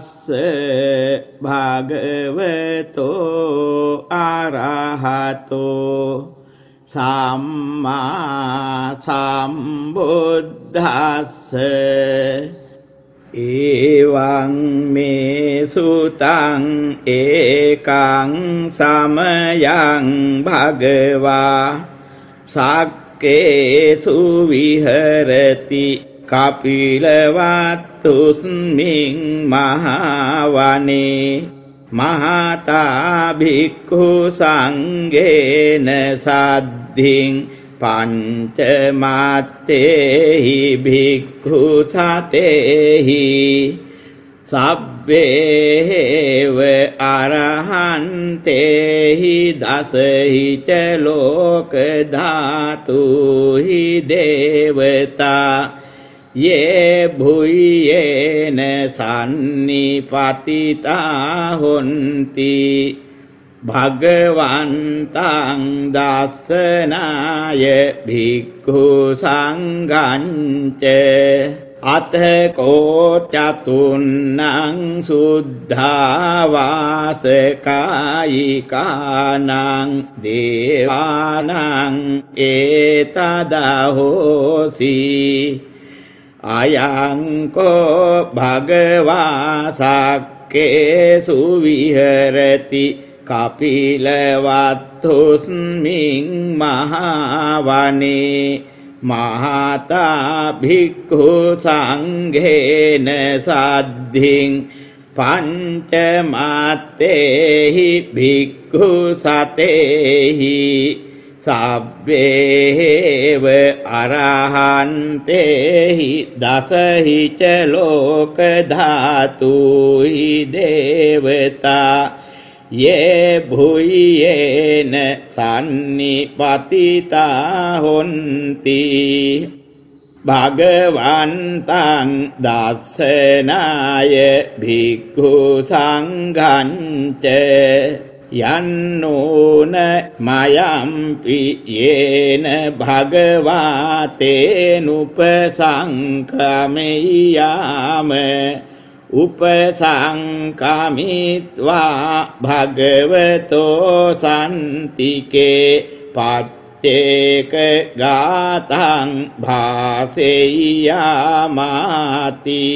භගවතෝ අරහතෝ සම්මා සම්බුද්දස්ස එවං මේ සුතං ඒකං සමයං භගවා සක්කේසු විහෙරති කපිලවත්තුස්මින් මහවනේ මහතා භික්ඛු සංඝේන සද්ධින් පංචමත්තේහි භික්ඛු සතේහි සබ්බේව අරහන්තේහි දසහි ච ලෝක ධාතුහි දේවතා යේ භුයේන සන්නිපතිතා හොන්ති භගවන්තං දස්සනාය භික්ඛු සංඝංච අතකෝ චතුන්නං සුද්ධාවාසකායිකානං දේවානං ඒතදහෝසි අයං කෝ භගවා සක්කේසු විහෙරති කපිලවත්තුස්මින් මහවනේ මහතා භික්ඛු සංඝේන සද්ධින් පංචමත්තේහි භික්ඛු සතේහි සබ්බේව අරහන්තේහි දසහි ච ලෝක ධාතුහි දේවතා යේ භුයේන සන්නිපතිතා හොන්ති භගවන්තං දස්සනාය භික්ඛු සංඝංච යන්නෝන මයම්පි යේන භගවාතේනුපසංකමෙය්‍යාම උපසංකමිත්වා භගවතෝ සන්තිකේ පච්චේක ගාතං භාසෙය්‍යාමාති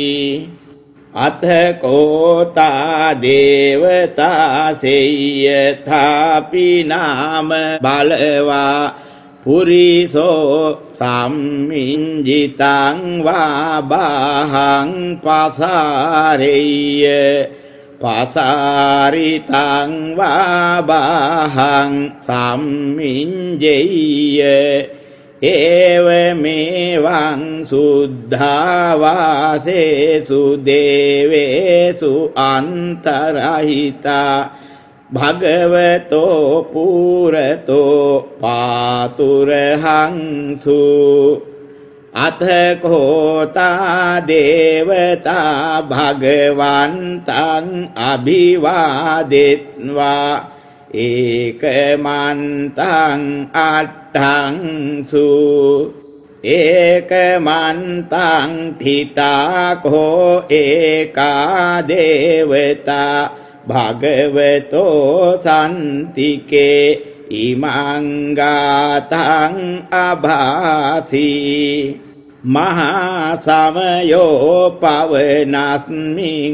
අතකෝතා දේවතා සෙය්‍යථාපි නාම බලවා පුරිසෝ සම්මිංජිතං වා බාහං පසාරෙය්‍ය පසාරිතං වා බාහං සම්මිංජෙය්‍ය ඒවමෙවං සුද්ධාවාසේසු දේවේසු අන්තරහිතා භගවතෝ පුරතෝ පාතුරහංසු අතකෝතා දේවතා භගවන්තං අභිවාදෙත්වා ඒකමන්තං අට්ඨංසු ඒකමන්තං තිතාකෝ ඒකා දේවතා භගවතෝ සන්තිකේ ඉමං ගාතං අභාසි මහා සමයෝ පවනස්මින්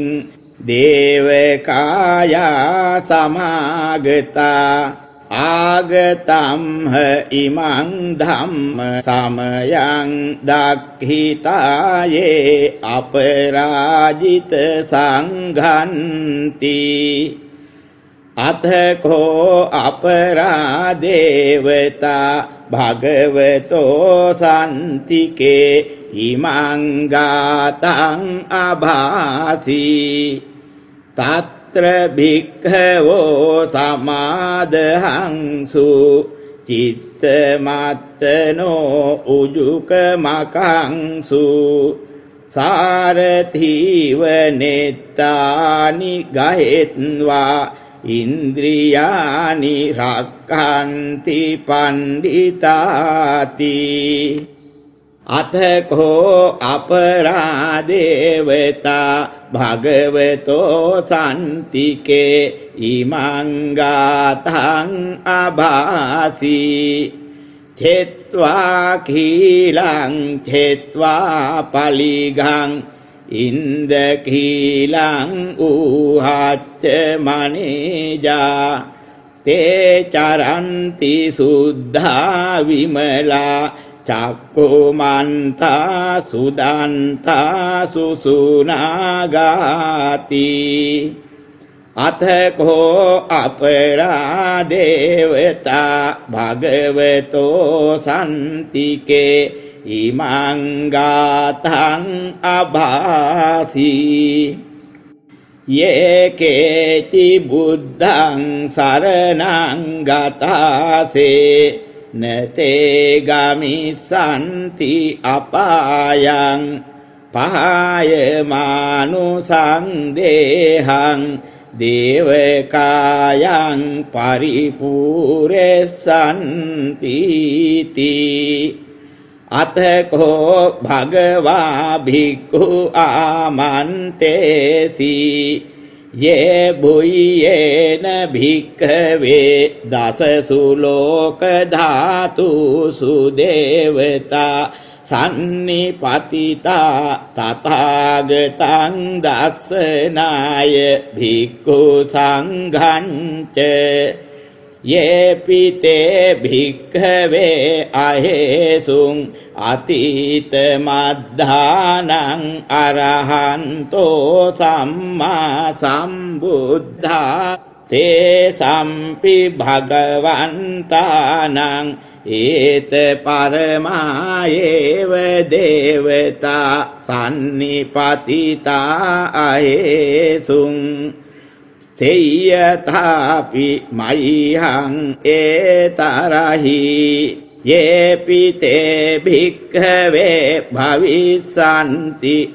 දේවකායා සමාගතා ආගතම්හ ඉමං ධම්ම සමයං දක්ඛිතායේ අපරාජිත සංඝන්ති අතකෝ අපරාදේවතා භගවතෝ සන්තිකේ ඉමං ගාතං අභාසි තත්‍ර භික්ඛවෝ සමාදහංසු චිත්තමත්තනෝ උජුකමකංසු සාරථීව නෙත්තානි ගහෙත්වා ඉන්ද්‍රියානි රක්ඛන්ති පණ්ඩිතාති अथको अपरादेवता भगवतो सन्तिके इमं गाथं अभासि छेत्वाखिलं छेत्वा पलिघं इन्दखिलं ऊहाच्च मणिजा ते चरन्ति शुद्धा विमला चक्कुमन्ता सुदन्ता सुसुनागाति अथको अपरादेवता भगवतो सन्तिके इमं गाथं अभासि ये केचि बुद्धं शरणं गतासे न ते गमिष्यन्ति अपायं पहायमानुषं देहं देवकायं परिपूरयन्तीति अथको भगवा भिक्खु आमन्तेसि ये भूयेन भिक्खवे दशसु लोकधातुषु देवता सन्निपतिता तथागतं दर्शनाय भिक्खु संघं च येऽपि ते भिक्खवे अहेसुं अतीतमद्धानं अरहन्तो सम्मा सम्बुद्धा तेषांपि भगवन्तानां एत परमायेव देवता सन्निपतिता अहेसुं सेयथापि मह्यं एतरहि येऽपि ते भिक्खवे भविष्यन्ति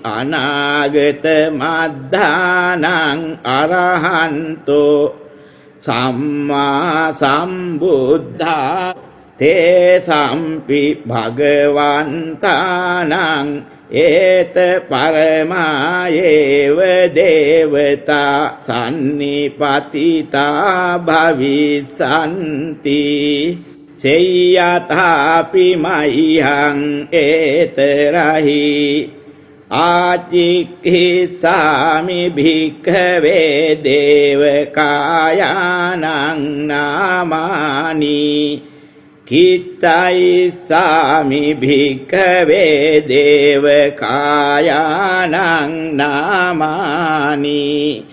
अनागतमद्धानं अरहन्तो सम्मा सम्बुद्धा तेषांपि भगवन्तानां एत परमायेव देवता सन्निपतिता भविष्यन्ति सेयथापि मह्यं एतरहि आचिक्खिषामि भिक्खवे देवकायानां नामानि कित्तयिष्यामि भिक्खवे देवकायानां नामानि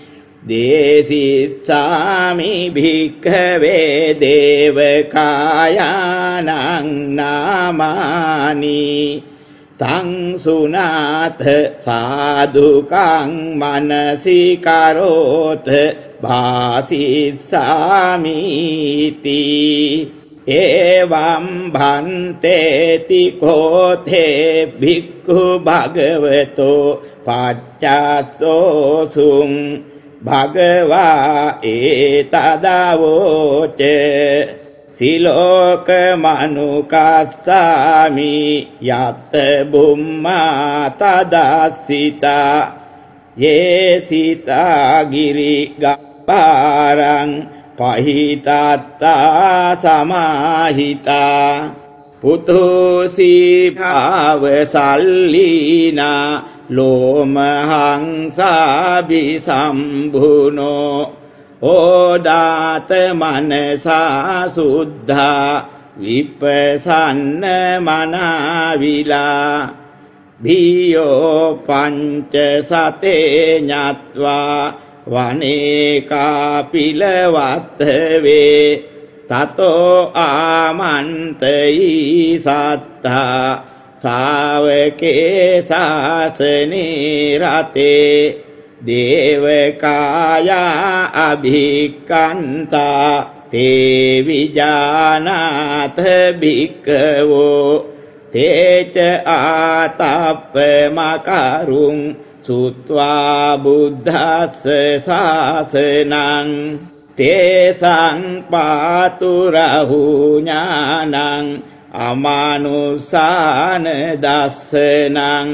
देशिष्यामि भिक्खवे देवकायानां नामानि तं सुनाथ साधुकां मनसि करोथ भासिष्यामीति एवं भन्तेति कोथे भिक्खु भगवतो पश्चात्सोऽसुं भगवा एतदवोच सिलोकमनुकास्सामि यत् भूम्मा तदसिता ये सीता गिरिगह्वरं पहितात्ता समाहिता पुतुषी भावशालीना लोमहंसाभिसम्भुनो ओदात मनसा शुद्धा विपसन्न मनाविला भियो पञ्चशते ज्ञात्वा वने कापिलवत्तवे ततो आमन्तयी सत्ता सावके शासने रते देवकाया अभिक्रान्ता ते विजानाथ भिक्खवो ते च आतपमकरुं श्रुत्वा बुद्धस्य शासनं तेषां पातुरहुज्ञानं අමානුසාන දස්සනං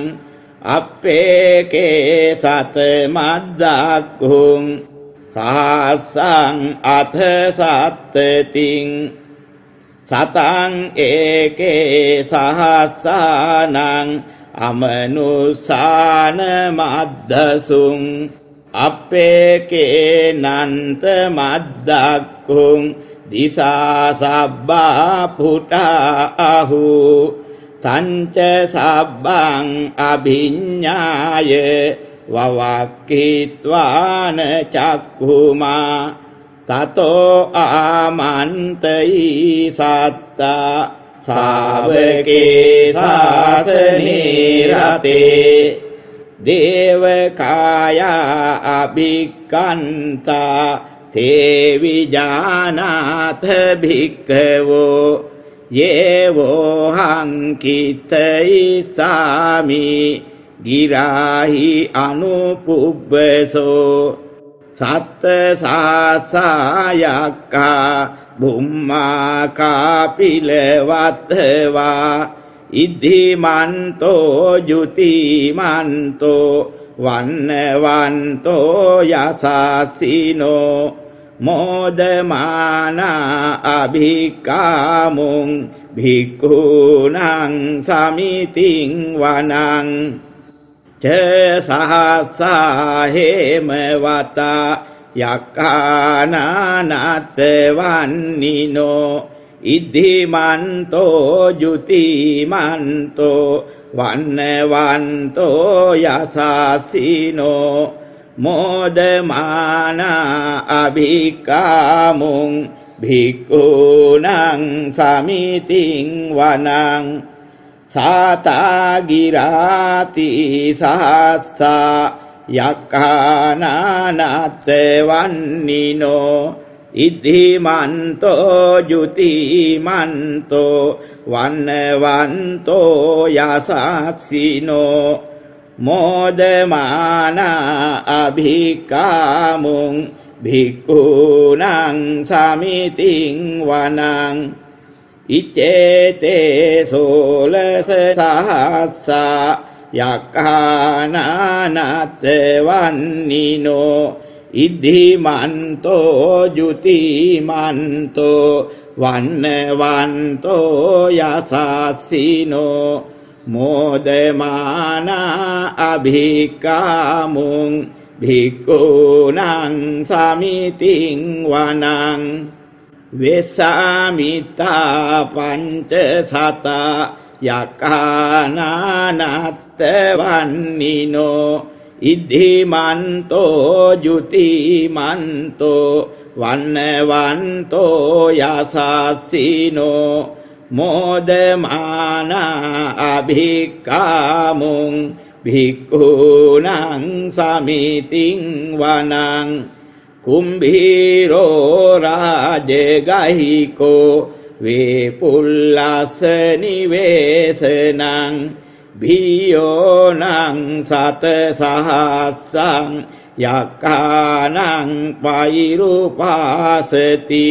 අපේකේ සත මද්දක්ඛුං සාසං අත සත්තතින් සතං ඒකේ සහස්සානං අමනුසාන මද්දසුං අපේකේ නන්ත මද්දක්ඛුං දිසා සබ්බා පුටා අහු තංච සබ්බං අභිඤ්ඤාය වවක්ඛිත්වාන චක්ඛුමා තතෝ ආමන්තයි සත්තා ශාවකේ ශාසනේ රතේ දේවකායා අභික්ඛන්තා තේ විජානාත භික්ඛවෝ යේවෝ හංකිතයි සාමි ගිරාහි අනුපුබ්බසෝ සත්ත සාසායක්ඛා බුම්මා කාපිලවත්වා ඉද්ධිමන්තෝ යුතිමන්තෝ වන්නවන්තෝ යසසිනෝ මෝදමානා අභිකාමුං භික්ඛූනං සමිතින් වනං ච සහස්සා හේමවතා යක්ඛානානත් වන්නිනෝ ඉද්ධිමන්තෝ යුතිමන්තෝ වන්නවන්තෝ යසසිනෝ මෝදමානා අභිකාමුං භික්ඛූනං සමිතින් වනං සාතා ගිරාති සහස්සා යක්ඛානානත් වන්නිනෝ ඉද්ධිමන්තෝ යුතිමන්තෝ වන්නවන්තෝ යසස්සිනෝ මෝදමානා අභිකාමුං භික්ඛූනං සමිතින් වනං ඉච්ඡේතේ සෝලස සහස්සා යක්ඛානානත් වන්නිනෝ ඉද්ධිමන්තෝ යුතිමන්තෝ වන්නවන්තෝ යසස්සිනෝ මෝදමානා අභිකාමුං භික්ඛූනං සමිතින් වනං වෙසාමිතා පංච සතා යක්ඛානානත් වන්නිනෝ ඉද්ධිමන්තෝ යුතිමන්තෝ වන්නවන්තෝ යසස්සිනෝ මෝදමානා අභිකාමුං භික්ඛූනං සමිතින් වනං කුම්භීරෝ රාජගහිකෝ වේපුල්ලස්ස නිවේසනං භීයෝනං සත සහස්සං යක්ඛානං පෛරුපාසති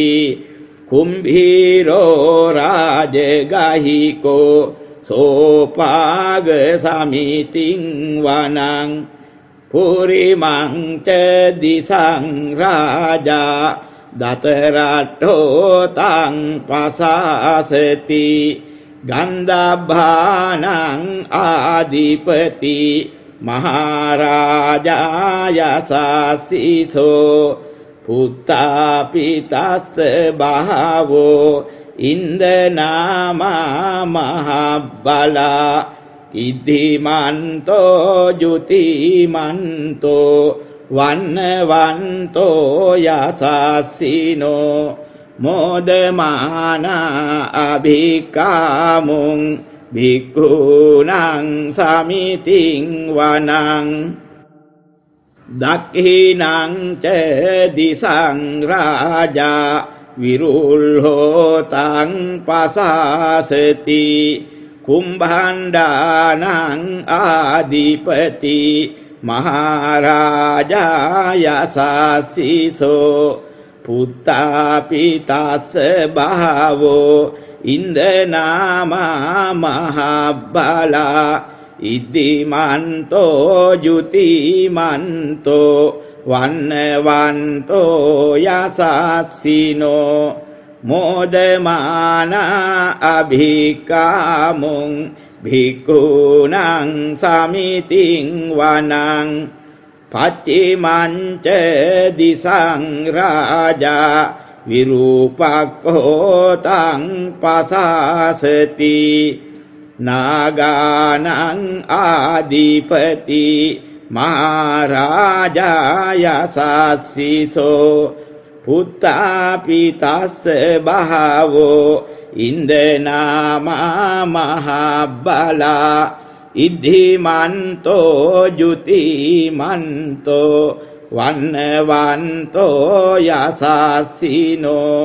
කුම්භීරෝ රාජගහිකෝ සෝපාග සමිතින් වනං පුරිමං ච දිසං රාජා දතරට්ඨෝ තං පසාසති ගන්ධබ්බානං ආදිපති මහරජා යසසිසෝ පුත්තා පිතස්ස බහවෝ ඉන්දනාමා මහබ්බලා ඉද්ධිමන්තෝ යුතිමන්තෝ වන්නවන්තෝ යසස්සිනෝ මෝදමානා අභිකාමුං භික්ඛූනං සමිතින් වනං දක්ඛිනං ච දිසං රාජා විරුල්හෝ තං පසාසති කුම්භණ්ඩානං ආදිපති මහරජා යසසිසෝ පුත්තා පිතස්ස බහවෝ ඉන්දනාමා මහබ්බලා ඉද්දිමන්තෝ යුතිමන්තෝ වන්නවන්තෝ යසත්සිනෝ මෝදමානා අභිකාමුං භික්ඛූනං සමිතින් වනං පච්චිමංච දිසං රාජා විරූපක්ඛෝ තං පසාසති නාගානං ආදිපති මහරාජායසස්සිසෝ පුත්තාපිතස්ස බහවෝ ඉන්දනාමා මහබ්බලා ඉද්ධිමන්තෝ යුතිමන්තෝ වන්නවන්තෝ යසස්සිනෝ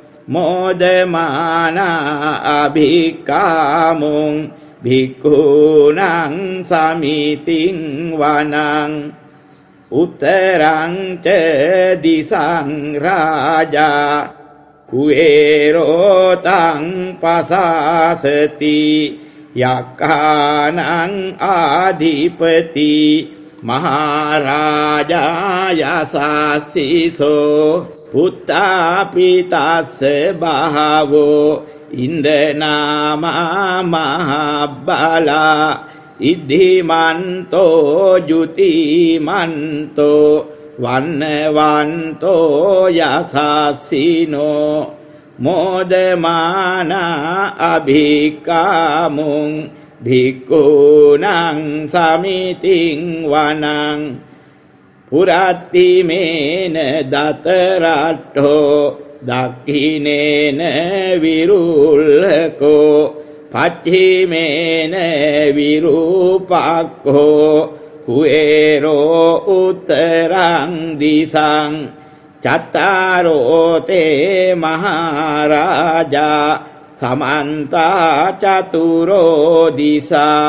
මෝදමානා අභිකාමුං භික්ඛූනං සමිතින් වනං උත්තරං ච දිසං රාජා කුවේරෝ තං පසාසති යක්ඛානං ආධිපති මහරාජා යසස්සිසෝ පුත්තාපිතස්ස බහවෝ ඉන්දනාමා මහබ්බලා ඉද්ධිමන්තෝ යුතිමන්තෝ වන්නවන්තෝ යසස්සිනෝ මෝදමානා අභිකාමුං භික්ඛූනං සමිතින් වනං පුරත්තිමේන දතරට්ඨෝ දක්ඛිනේන විරුල්ලකෝ පච්චිමේන විරූපක්ඛෝ කුවේරෝ උත්තරං දිසං චත්තාරෝ තේ මහරාජා සමන්තා චතුරෝ දිසා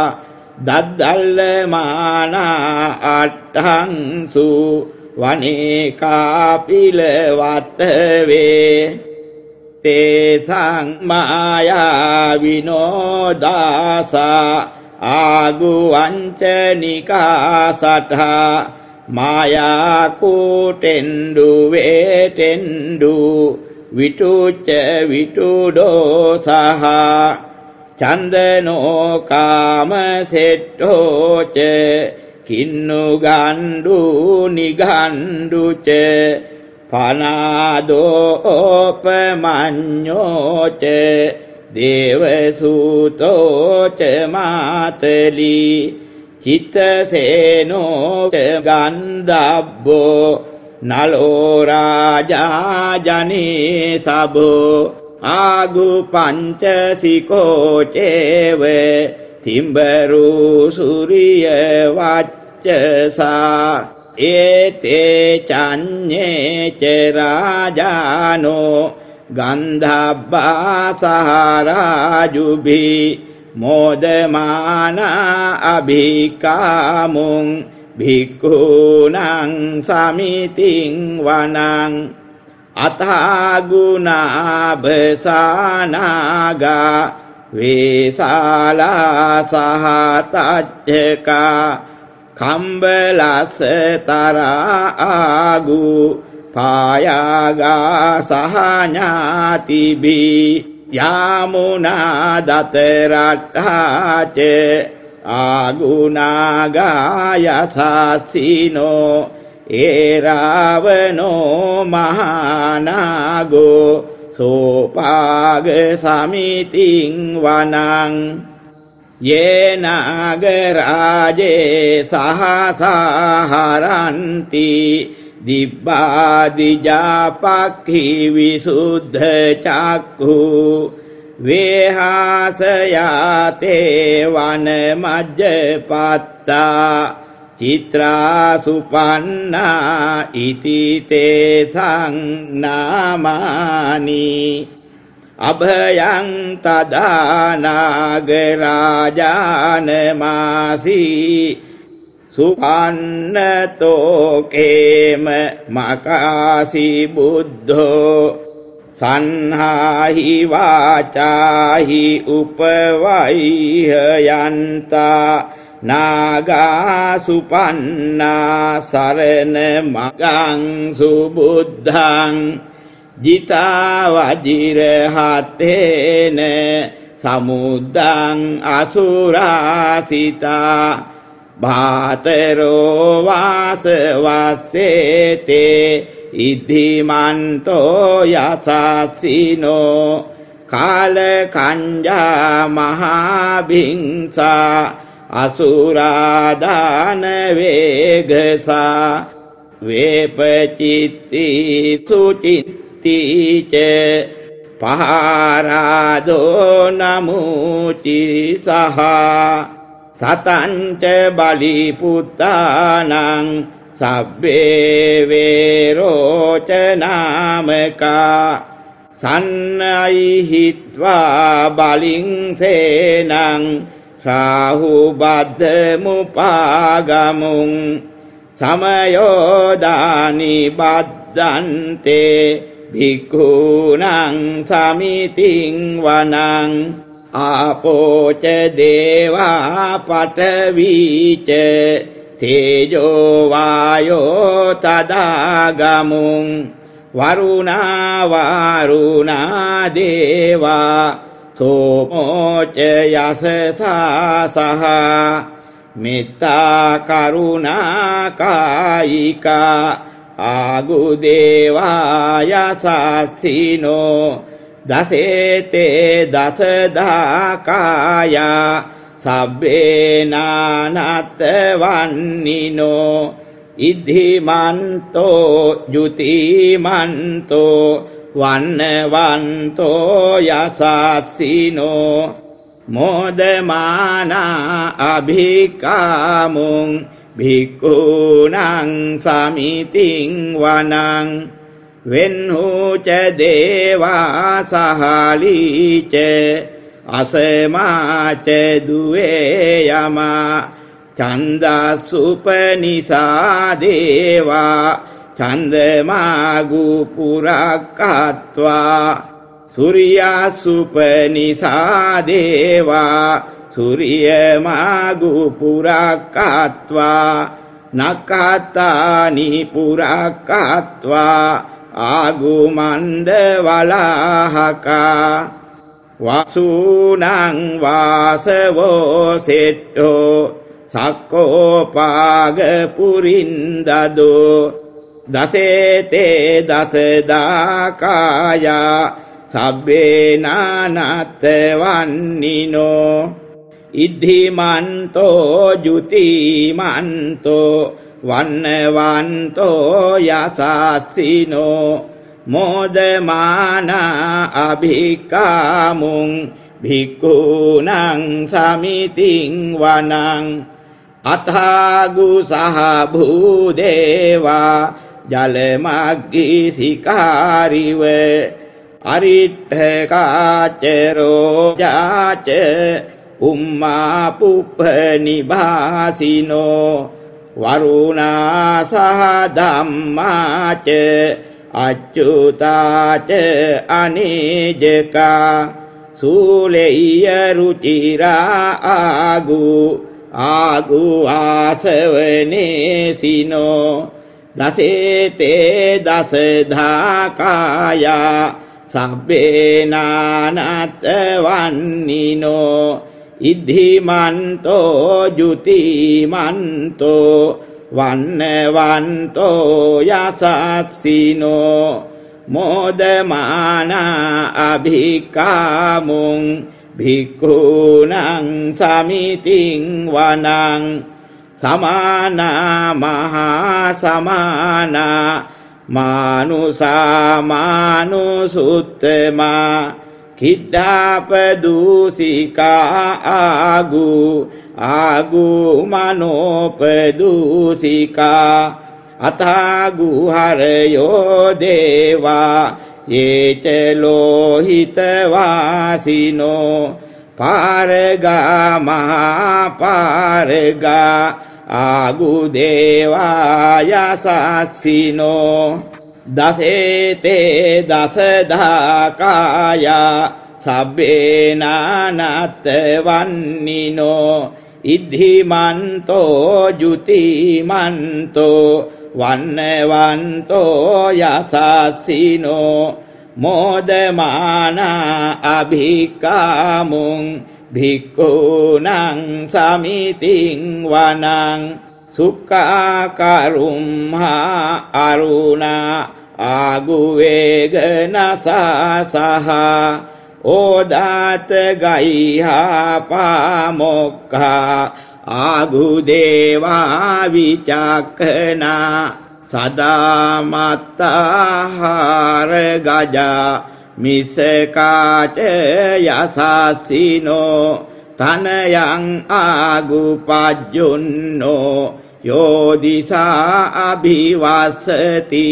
දද්දල්ලමානා අට්ඨංසු වනේකා පිලවත්තවේ තේසං මායා විනෝදාසා ආගුවංචනිකා සඨා මායා කූටෙන්ඩු වේටෙන්ඩු විටුච්ච විටුඩෝ සහ චන්දනෝ කාම සෙට්ඨෝච කින්නු ගණ්ඩු නිගණ්ඩුච පනාදෝපමඤ්ඤෝච දේවසූතෝච මාතලී චිත්තසේනෝ ගන්ධබ්බෝ නලෝ රාජා ජනේ සබෝ ආගු පංචසිකෝ චේව තිම්බරු සූරිය වච්චසා ඒතේ චඤ්ඤේ ච රාජානෝ ගන්ධබ්බා සහරාජුභි මෝදමානා අභිකාමුං භික්ඛූනං සමිතින් වනං අතාගුණාභසානාගා වේසාලා සහතච්චකා කම්බලස්ස තරා ආගු පායාගා සහඥාතිබී යාමුනා දතරට්ඨාච ආගුණාගායසස්සිනෝ ඒරාවනෝ මහානාගෝ සෝපාග සමිතින් වනං යේනාගරාජේ සහසහරන්ති දිබ්බාදිජාපක්ඛි විසුද්ධ චක්ඛු වේහාසයාතේ වන මජ්ජපත්තා චිත්‍රාසුපන්නා ඉති තේසං නාමානි අභයං තදානාගරාජානමාසී සුපන්නතෝ කේම මකාසි බුද්ධෝ සන්හාහි වාචාහි උපවයිහයන්තා නාගා සුපන්නා සරණ මගං සුබුද්ධං ජිතා වජිරහතේන සමුද්දං අසුරාසිතා භාතරෝ වාසවස්සේතේ ඉද්ධිමන්තෝ යසස්සිනෝ කාලකංජා මහාභිංසා අසුරාදාන වේගසා වේපචිත්ති සුචිත්තිච පහාරාදෝ නමුචි සහ සතංච බලීපුත්තානං සබ්බේ වේරෝචනාමකා සන්නයිහිත්වා බලින් සේනං රාහු බද්ධමුපාගමුං සමයෝදානි බද්දන්තේ භික්ඛූනං සමිතින් වනං ආපෝච දේවා පඨවීච තේජෝ වායෝ තදාගමුං වරුණා දේවා සෝමෝච යසසා සහ මෙත්තා කරුණා කායිකා ආගුදේවා යසස්සිනෝ දසේතේ දසදාකායා සබ්බේ නානත් වන්නිනෝ ඉද්ධිමන්තෝ ජුතිමන්තෝ වන්නවන්තෝ යසස්සිනෝ මෝදමානා අභිකාමුං භික්ඛූනං සමිතින් වනං වෙන්හූච දේවා සහලීච අසමාච දුවේ යමා ඡන්දසුපනිසා දේවා ඡන්දමාගු පුරක්කත්වා සූර්යසුපනිසා දේවා සූර්යමාගු පුරක්කත්වා නක්ඛතානි පුරක්කත්වා ආගුමන්ද වලාහකා වසුනං වාසවෝ සෙට්ඨෝ සක්කෝපාග පුරින්දදෝ දසේතේ දසදාකායා සබ්බේ නානත් වන්නිනෝ ඉද්ධිමන්තෝ ජුතිමන්තෝ වන්නවන්තෝ යසස්සිනෝ මෝදමානා අභිකාමුං භික්ඛූනං සමිතින් වනං අථාගු සහ භූදේවා ජලමග්ගී සිකාරිව අරිට්ඨකාචරෝ ජාච උම්මා පුප්ප නිභාසිනෝ වරුණා සහ ධම්මාච අච්චුතාච අනේජකා සූලෙය්‍ය රුචිරා ආගු ආසවනේසිනෝ දසේතේ දසධාකායා සබ්බේ නානත් වන්නිනෝ ඉද්ධිමන්තෝ ජුතිමන්තෝ වන්නවන්තෝ යසස්සිනෝ මෝදමානා අභිකාමුං භික්ඛූනං සමිතින් වනං සමානා මහා සමානා මානුසා මානුසුත්තමා කිඩ්ඩාපදූසිකා ආගු මනෝපදූසිකා අතාගු හරයෝ දේවා යේච ලෝහිතවාසිනෝ පාරගා මහා පාරගා ආගු දේවා යසස්සිනෝ දසේතේ දසදාකාය සබ්බේනානත් වන්නිනෝ ඉද්ධිමන්තෝ ජුතිමන්තෝ වන්නවන්තෝ යසස්සිනෝ මෝදමානා අභික්ඛාමුං භික්ඛූනං සමිතින් වනං සුඛාකරුම්හා අරුණා ආගුවේගනසසහ ඕදාත ගයිහා පාමොක්ඛා ආගුදේවා විචක්ඛනා සදාමත්තාහාර ගජා මිසකාච යසස්සිනෝ තනයං ආගුපජ්ජුන්නෝ යෝදිසා අභිවස්සති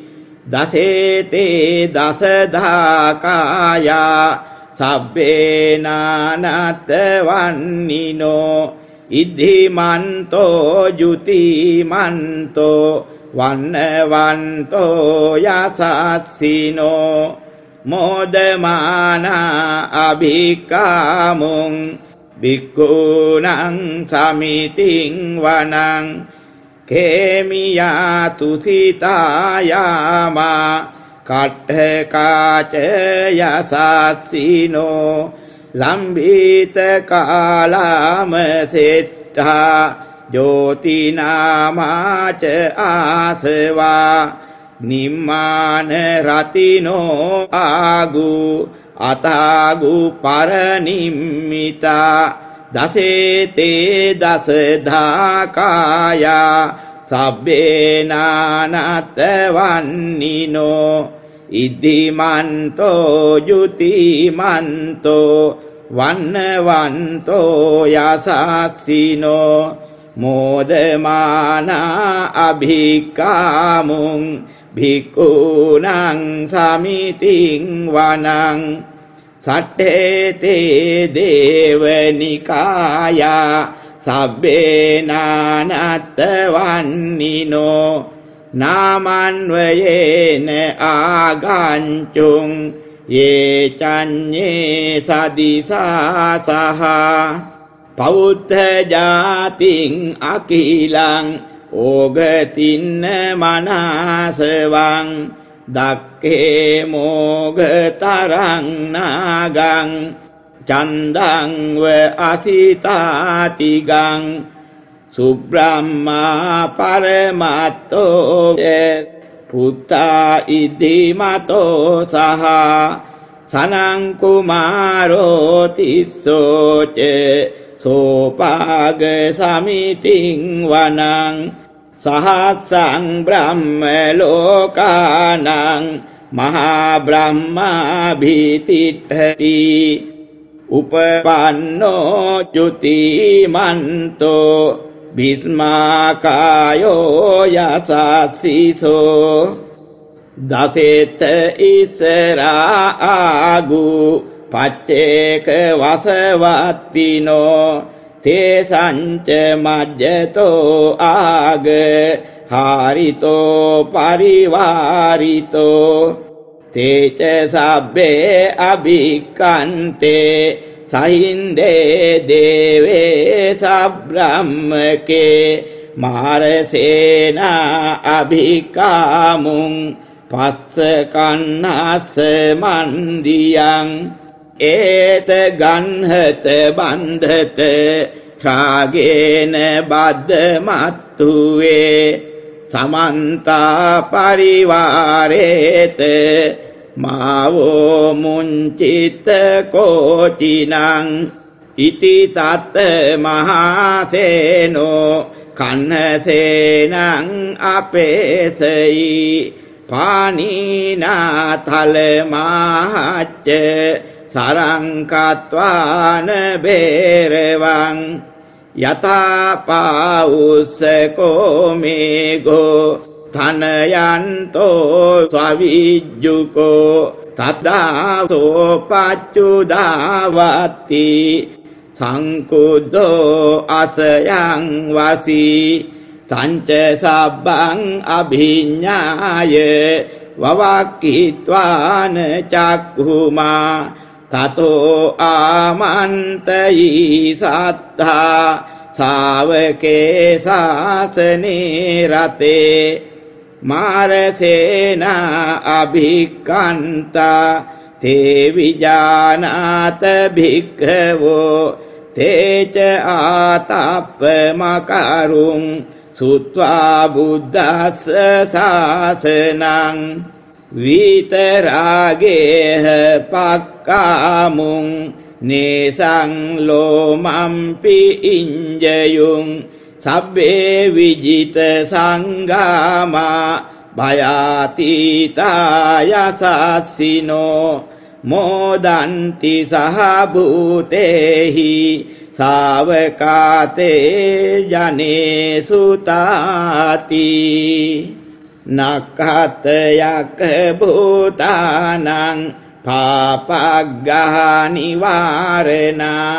දසේතේ දසදාකාය සබ්බේනානත් වන්නිනෝ ඉද්ධිමන්තෝ ජුතිමන්තෝ වන්නවන්තෝ යසස්සිනෝ මෝදමානා අභික්ඛාමුං භික්ඛූනං සමිතින් වනං කේමියා තුසිතායාමා කට්ඨකාච යසස්සිනෝ ලම්භීත කාලාම සෙට්ඨා ජෝතිනාමාච ආසවා නිම්මාන රතිනෝ ආගු අතාගු පරනිම්මිතා දසේතේ දසදාකාය සබ්බේනානත් වන්නිනෝ ඉද්ධිමන්තෝ ජුතිමන්තෝ වන්නවන්තෝ යසස්සිනෝ මෝදමානා අභික්ඛාමුං භික්ඛූනං සමිතින් වනං සට්ඨේතේ දේවනිකාය සබ්බේනානත් වන්නිනෝ නාමන්වයේන ආගංචුං යේ චඤ්ඤේ සදිසාසහ පෞත්ථ ජාතින් අකිලං ඕගතින්න මනසවං දක්ඛේ මෝගතරං නාගං චන්දං ව අසිතාතිගං සුබ්‍රහ්මා පරමත්තෝ පුත්තා ඉද්ධිමතෝ සහ සනං කුමාරෝ තිස්සෝච සෝපාග සමිතින් වනං සහස්සං බ්‍රහ්ම ලෝකානං මහා බ්‍රහ්මා භීතිට්ඨති උපපන්නෝ චුතිමන්තෝ භිස්මාකායෝ යසස්සිසෝ දසේත ඉසරා ආගු පච්චේක වසවත්තිනෝ තේසංච මජ්ජතෝ ආග හාරිතෝ පරිවාරිතෝ තේච සබ්බේ අභික්ඛන්තේ සහින්දේ දේවේ සබ්‍රහ්මකේ මාරසේනා අභික්ඛාමුං පස්ස කන්නස්ස මන්දියං ඒත ගන්හත බන්ධත රාගේන බද්දමත්තුවේ සමන්තා පරිවාරේත මාවෝ මුංචිත කෝචිනං ඉති තත් මහසේනෝ කන්නසේනං අපේසයි පානීනාතල මහච්ච සරංකත්වාන බේරවං යතා පාඋස්සකෝ මේගෝ තනයන්තෝ ස්වවිජ්ජුකෝ තද්දාසෝ පච්චුදාවත්ති සංකුද්දෝ අසයං වසී තංච සබ්බං අභිඤ්ඤාය වවක්ඛිත්වාන චක්ඛුමා තතෝ ආමන්තයි සත්තා සාවකේ ශාසනේ රතේ මාරසේනා අභික්ඛන්තා තේ විජානාත භික්ඛවෝ තේච ආතප්ප මකරුං සුත්වා බුද්දස්ස ශාසනං විතරාගේහ පක්කාමුං නේසං ලෝමම්පි ඉඤ්ජයුං සබ්බේ විජිත සංගාමා භයාතිතා යසස්සිනෝ මොදන්ති සහ භූතේහි සාවකාතේ ජනේ සුතාති නක්ඛතයක භූතානං පාපග්ගහ නිවාරණා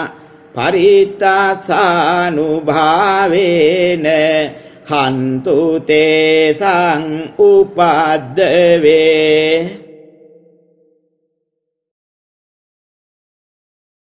පරිත්තාසානුභාවේන හන්තු තේසං උපද්දවේ